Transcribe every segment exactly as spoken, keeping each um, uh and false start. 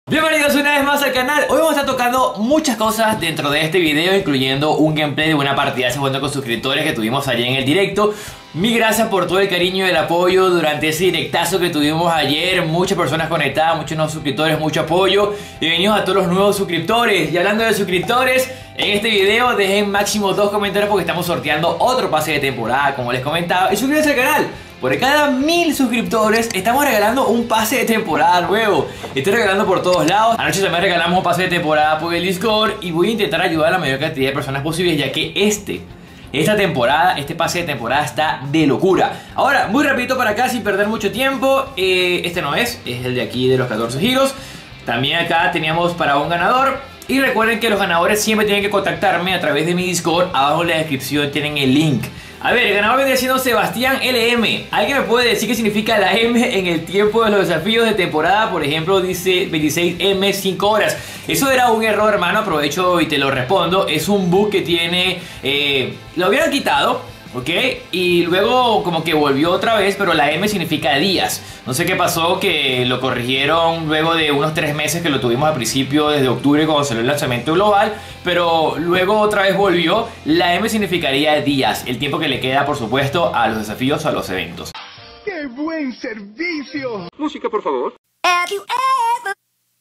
Bienvenidos una vez más al canal. Hoy vamos a estar tocando muchas cosas dentro de este video, incluyendo un gameplay de una partida jugando con suscriptores que tuvimos ayer en el directo. Mil gracias por todo el cariño y el apoyo durante ese directazo que tuvimos ayer. Muchas personas conectadas, muchos nuevos suscriptores, mucho apoyo. Bienvenidos a todos los nuevos suscriptores. Y hablando de suscriptores, en este video dejen máximo dos comentarios porque estamos sorteando otro pase de temporada, como les comentaba. Y suscríbanse al canal. Por cada mil suscriptores estamos regalando un pase de temporada nuevo. Estoy regalando por todos lados. Anoche también regalamos un pase de temporada por el Discord. Y voy a intentar ayudar a la mayor cantidad de personas posibles, ya que este, esta temporada, este pase de temporada está de locura. Ahora, muy rapidito para acá sin perder mucho tiempo. eh, Este no es, es el de aquí de los catorce giros. También acá teníamos para un ganador. Y recuerden que los ganadores siempre tienen que contactarme a través de mi Discord. Abajo en la descripción tienen el link. A ver, el ganador vendría siendo Sebastián L M. ¿Alguien me puede decir qué significa la M en el tiempo de los desafíos de temporada? Por ejemplo, dice veintiséis eme cinco horas. Eso era un error, hermano. Aprovecho y te lo respondo. Es un bug que tiene... Eh, lo habían quitado, ¿ok? Y luego como que volvió otra vez, pero la M significa días. No sé qué pasó, que lo corrigieron luego de unos tres meses que lo tuvimos al principio, desde octubre cuando salió el lanzamiento global. Pero luego otra vez volvió. La M significaría días, el tiempo que le queda, por supuesto, a los desafíos o a los eventos. ¡Qué buen servicio! Música, por favor. Have you ever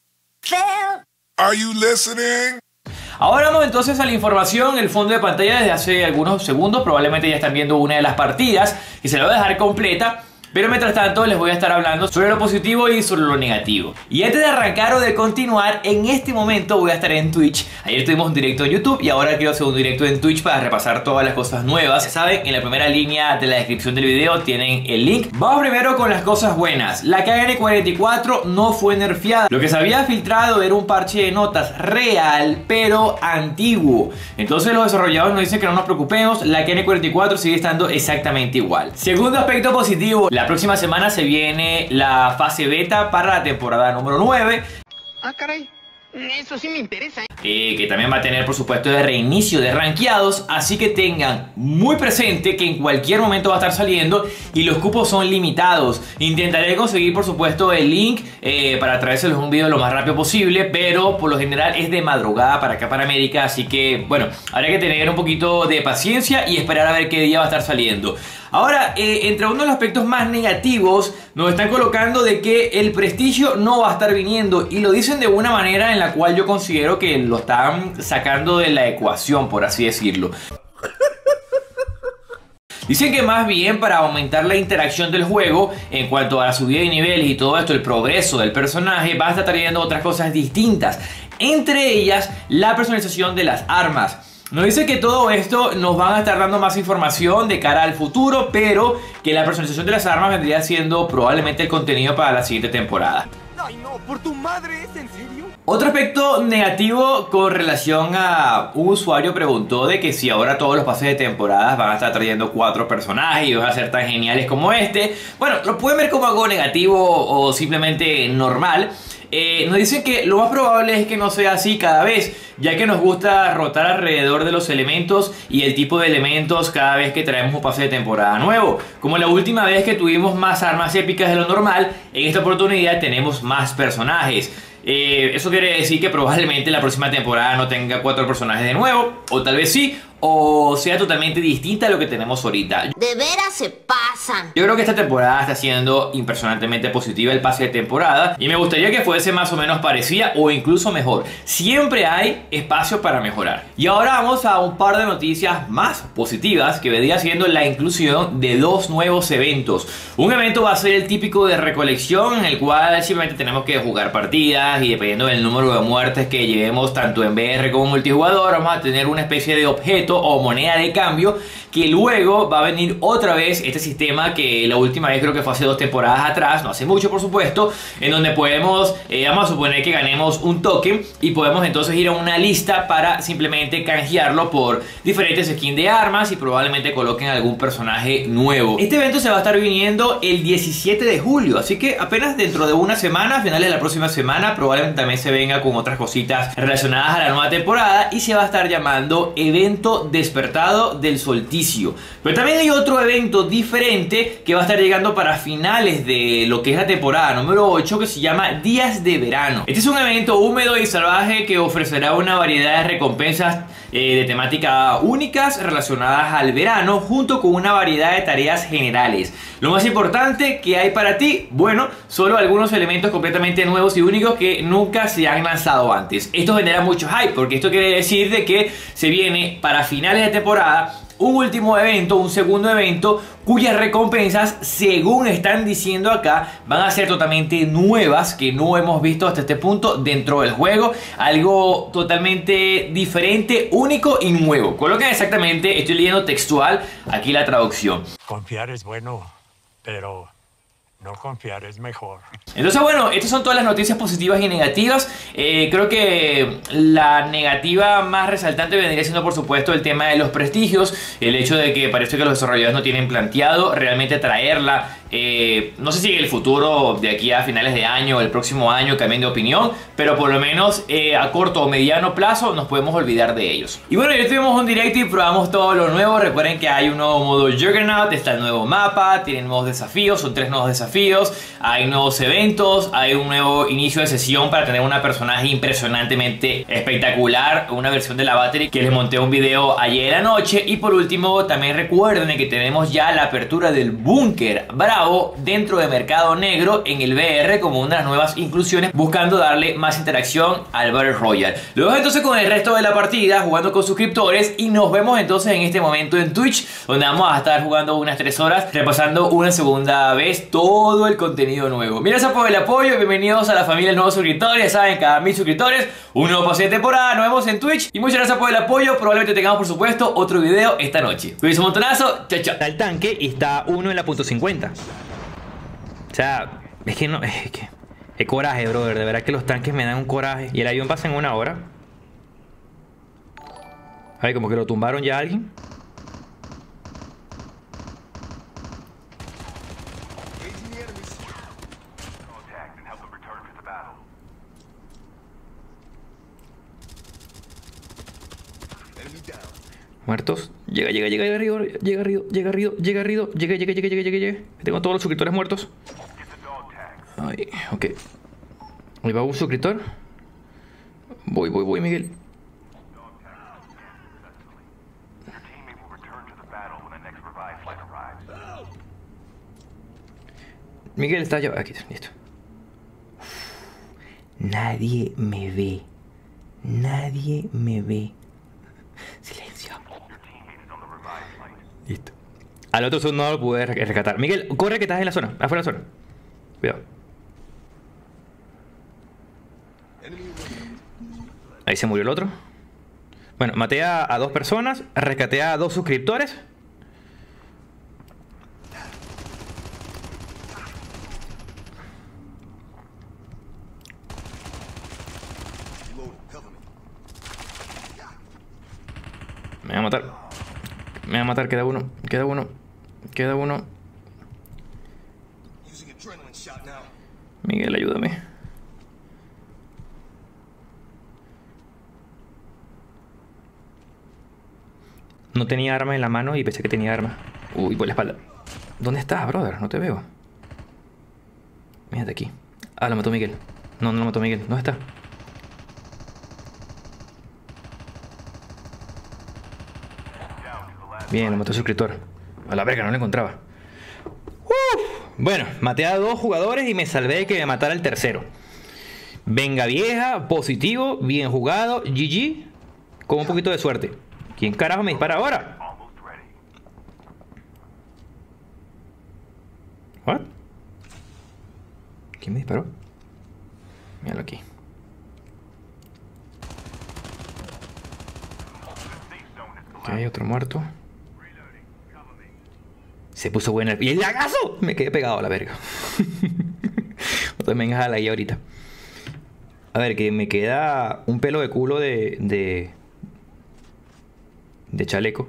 felt? Are you listening? Ahora vamos entonces a la información. El fondo de pantalla desde hace algunos segundos. Probablemente ya están viendo una de las partidas, que se la voy a dejar completa. Pero mientras tanto les voy a estar hablando sobre lo positivo y sobre lo negativo. Y antes de arrancar o de continuar, en este momento voy a estar en Twitch. Ayer tuvimos un directo en YouTube y ahora quiero hacer un directo en Twitch para repasar todas las cosas nuevas. Ya saben, en la primera línea de la descripción del video tienen el link. Vamos primero con las cosas buenas. La K N cuarenta y cuatro no fue nerfeada. Lo que se había filtrado era un parche de notas real, pero antiguo. Entonces los desarrolladores nos dicen que no nos preocupemos. La K N cuarenta y cuatro sigue estando exactamente igual. Segundo aspecto positivo. La próxima semana se viene la fase beta para la temporada número nueve. Ah, caray. Eso sí me interesa, ¿eh? Eh, que también va a tener, por supuesto, de reinicio de rankeados. Así que tengan muy presente que en cualquier momento va a estar saliendo y los cupos son limitados. Intentaré conseguir, por supuesto, el link eh, para traérselos un video lo más rápido posible, pero por lo general es de madrugada para acá, para América. Así que, bueno, habrá que tener un poquito de paciencia y esperar a ver qué día va a estar saliendo. Ahora, eh, entre uno de los aspectos más negativos, nos están colocando de que el prestigio no va a estar viniendo. Y lo dicen de una manera en la cual yo considero que lo están sacando de la ecuación, por así decirlo. Dicen que más bien para aumentar la interacción del juego en cuanto a la subida de niveles y todo esto, el progreso del personaje, va a estar trayendo otras cosas distintas. Entre ellas, la personalización de las armas. Nos dice que todo esto nos van a estar dando más información de cara al futuro, pero que la personalización de las armas vendría siendo probablemente el contenido para la siguiente temporada. ¡Ay, no! ¡Por tu madre! ¿Es en serio? Otro aspecto negativo con relación a un usuario preguntó de que si ahora todos los pases de temporadas van a estar trayendo cuatro personajes y van a ser tan geniales como este. Bueno, lo pueden ver como algo negativo o simplemente normal. Eh, nos dicen que lo más probable es que no sea así cada vez, ya que nos gusta rotar alrededor de los elementos y el tipo de elementos cada vez que traemos un pase de temporada nuevo. Como la última vez que tuvimos más armas épicas de lo normal, en esta oportunidad tenemos más personajes. Eh, eso quiere decir que probablemente la próxima temporada no tenga cuatro personajes de nuevo, o tal vez sí, o sea totalmente distinta a lo que tenemos ahorita. De veras se pasan. Yo creo que esta temporada está siendo impresionantemente positiva el pase de temporada y me gustaría que fuese más o menos parecida o incluso mejor. Siempre hay espacio para mejorar. Y ahora vamos a un par de noticias más positivas, que vendría siendo la inclusión de dos nuevos eventos. Un evento va a ser el típico de recolección, en el cual simplemente tenemos que jugar partidas y dependiendo del número de muertes que llevemos tanto en V R como en multijugador, vamos a tener una especie de objeto o moneda de cambio, que luego va a venir otra vez este sistema que la última vez creo que fue hace dos temporadas atrás, no hace mucho por supuesto, en donde podemos, eh, vamos a suponer que ganemos un token y podemos entonces ir a una lista para simplemente canjearlo por diferentes skins de armas y probablemente coloquen algún personaje nuevo. Este evento se va a estar viniendo el diecisiete de julio, así que apenas dentro de una semana, a finales de la próxima semana, probablemente también se venga con otras cositas relacionadas a la nueva temporada y se va a estar llamando Evento Despertado del Solsticio solsticio. Pero también hay otro evento diferente que va a estar llegando para finales de lo que es la temporada número ocho, que se llama Días de Verano. Este es un evento húmedo y salvaje que ofrecerá una variedad de recompensas eh, de temática únicas relacionadas al verano, junto con una variedad de tareas generales. Lo más importante que hay para ti, bueno, solo algunos elementos completamente nuevos y únicos que nunca se han lanzado antes. Esto genera mucho hype, porque esto quiere decir de que se viene para finales de temporada un último evento, un segundo evento, cuyas recompensas, según están diciendo acá, van a ser totalmente nuevas, que no hemos visto hasta este punto dentro del juego. Algo totalmente diferente, único y nuevo. Colocan exactamente, estoy leyendo textual aquí la traducción. Confiar es bueno, pero no confiar es mejor. Entonces, bueno, estas son todas las noticias positivas y negativas. Eh, creo que la negativa más resaltante vendría siendo, por supuesto, el tema de los prestigios. El hecho de que parece que los desarrolladores no tienen planteado realmente traerla. Eh, no sé si en el futuro, de aquí a finales de año o el próximo año, cambien de opinión, pero por lo menos eh, a corto o mediano plazo nos podemos olvidar de ellos. Y bueno, ya tuvimos un directo y probamos todo lo nuevo. Recuerden que hay un nuevo modo Juggernaut, está el nuevo mapa, tienen nuevos desafíos, son tres nuevos desafíos, hay nuevos eventos, hay un nuevo inicio de sesión para tener una personaje impresionantemente espectacular, una versión de la Battery que les monté un video ayer anoche. Y por último, también recuerden que tenemos ya la apertura del búnker Bravo dentro de Mercado Negro en el V R como una de las nuevas inclusiones, buscando darle más interacción al Battle Royale. Luego entonces con el resto de la partida, jugando con suscriptores, y nos vemos entonces en este momento en Twitch, donde vamos a estar jugando unas tres horas, repasando una segunda vez todo el contenido nuevo. Gracias por el apoyo, bienvenidos a la familia de nuevos suscriptores. Ya saben, cada mil suscriptores, un nuevo pase de temporada. Nos vemos en Twitch y muchas gracias por el apoyo. Probablemente tengamos, por supuesto, otro video esta noche. Cuídense un montonazo, chao, chao. Está el tanque y está uno en la punto cincuenta. O sea, es que no, es que... Qué coraje, brother, de verdad que los tanques me dan un coraje. Y el avión pasa en una hora. Ay, como que lo tumbaron ya a alguien. Muertos. Llega, llega, llega, llega arriba, llega arriba, llega arriba, llega arriba, llega, llega, llega, llega, llega, llega. Tengo todos los suscriptores muertos. Ay, ok. Ahí va un suscriptor. Voy, voy, voy, Miguel. Miguel está allá. Aquí, listo. Nadie me ve. Nadie me ve. Silencio. Listo. Al otro zoom no lo pude rescatar. Miguel, corre que estás en la zona. Afuera de la zona. Cuidado. Ahí se murió el otro. Bueno, maté a, a dos personas. Rescaté a dos suscriptores. Me va a matar. Me va a matar, queda uno. Queda uno. Queda uno. Miguel, ayúdame. No tenía arma en la mano y pensé que tenía arma. Uy, por la espalda. ¿Dónde estás, brother? No te veo. Mírate aquí. Ah, lo mató Miguel. No, no lo mató Miguel. ¿Dónde está? Bien, lo mató el suscriptor. A la verga, no lo encontraba. Uf. Bueno, maté a dos jugadores y me salvé de que me matara el tercero. Venga vieja, positivo, bien jugado, G G. Con un poquito de suerte. ¿Quién carajo me dispara ahora? ¿What? ¿Quién me disparó? Míralo aquí. Ok, otro muerto. Se puso buena el... ¡Y el lagazo! Me quedé pegado a la verga. Otra me jala ahí ahorita. A ver, que me queda un pelo de culo de... De, de chaleco.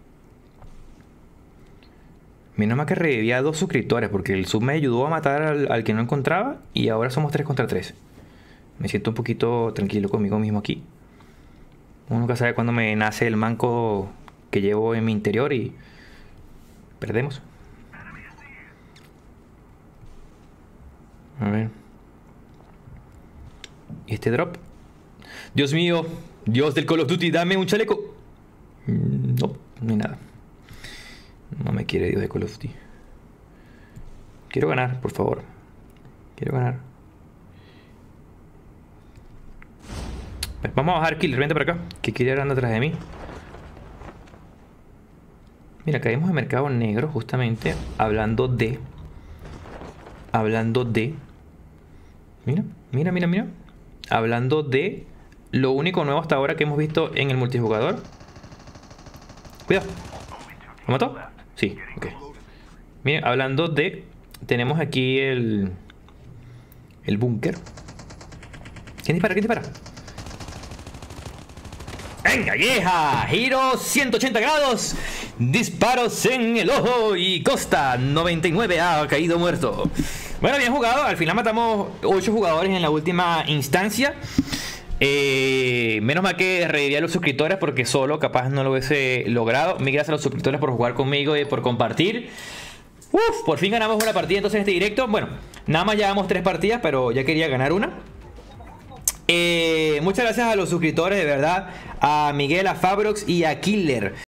Menos mal que reviví a dos suscriptores, porque el sub me ayudó a matar al, al que no encontraba. Y ahora somos tres contra tres. Me siento un poquito tranquilo conmigo mismo aquí. Uno nunca sabe cuándo me nace el manco que llevo en mi interior y perdemos. A ver. ¿Y este drop? Dios mío, Dios del Call of Duty, dame un chaleco. No, no hay nada. No me quiere Dios de Call of Duty. Quiero ganar, por favor. Quiero ganar. Vamos a bajar Killer, vente para acá. Que Killer anda atrás de mí. Mira, caímos en mercado negro justamente hablando de... Hablando de... Mira, mira, mira, mira. Hablando de lo único nuevo hasta ahora que hemos visto en el multijugador. Cuidado. ¿Lo mató? Sí, ok. Miren, hablando de... Tenemos aquí el... El búnker. ¿Quién dispara? ¿Quién dispara? ¡Venga, vieja! Giro ciento ochenta grados. Disparos en el ojo y Costa noventa y nueve ha caído muerto. Bueno, bien jugado. Al final matamos ocho jugadores en la última instancia. Eh, menos mal que reviví a los suscriptores porque solo capaz no lo hubiese logrado. Mil gracias a los suscriptores por jugar conmigo y por compartir. Uf, por fin ganamos una partida entonces en este directo. Bueno, nada más llevamos tres partidas, pero ya quería ganar una. Eh, muchas gracias a los suscriptores, de verdad. A Miguel, a Fabrox y a Killer.